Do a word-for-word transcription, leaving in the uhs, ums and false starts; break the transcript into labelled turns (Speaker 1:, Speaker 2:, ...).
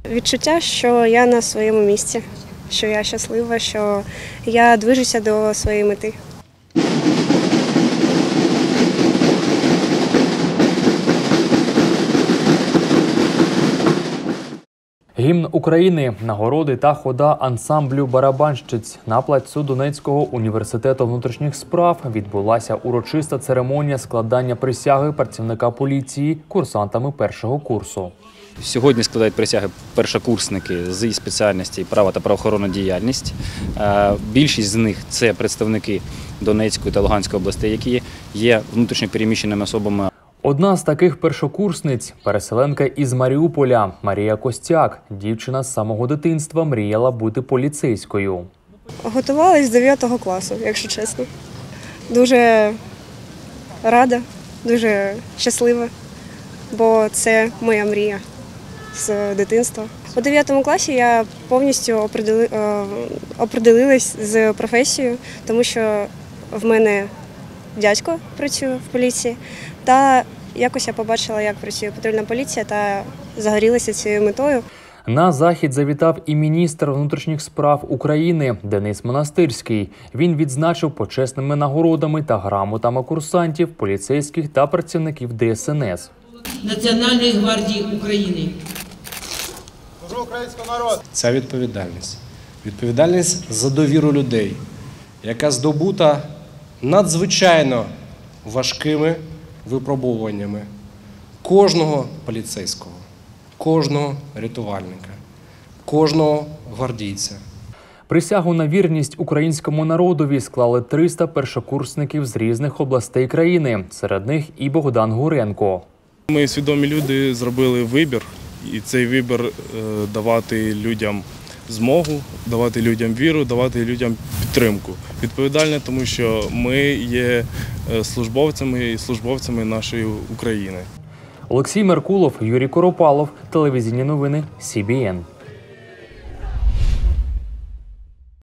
Speaker 1: Відчуття, що я на своєму місці, що я щаслива, що я движуся до своєї мети.
Speaker 2: Гімн України, нагороди та хода ансамблю барабанщиць. На плацу Донецького університету внутрішніх справ відбулася урочиста церемонія складання присяги працівника поліції курсантами першого курсу.
Speaker 3: Сьогодні складають присяги першокурсники зі спеціальності права та правоохоронна діяльність. Більшість з них – це представники Донецької та Луганської областей, які є внутрішньо переміщеними особами.
Speaker 2: Одна з таких першокурсниць – переселенка із Маріуполя Марія Костяк. Дівчина з самого дитинства мріяла бути поліцейською.
Speaker 1: Готувалась з дев'ятого класу, якщо чесно. Дуже рада, дуже щаслива, бо це моя мрія з дитинства. У дев'ятому класі я повністю оприділилась з професією, тому що в мене дядько працює в поліції, та якось я побачила, як працює патрульна поліція, та загорілася цією метою.
Speaker 2: На захід завітав і міністр внутрішніх справ України Денис Монастирський. Він відзначив почесними нагородами та грамотами курсантів, поліцейських та працівників Де Ес Ен Ес.
Speaker 4: Національної гвардії України.
Speaker 5: Ця відповідальність. Відповідальність за довіру людей, яка здобута надзвичайно важкими випробуваннями кожного поліцейського, кожного рятувальника, кожного гвардійця.
Speaker 2: Присягу на вірність українському народові склали триста першокурсників з різних областей країни, серед них і Богдан Гуренко.
Speaker 6: Ми, свідомі люди, зробили вибір, і цей вибір – давати людям змогу, давати людям віру, давати людям підтримку. Відповідальне, тому що ми є службовцями і службовцями нашої України.
Speaker 2: Олексій Меркулов, Юрій Коропалов, телевізійні новини Сі Бі Ен.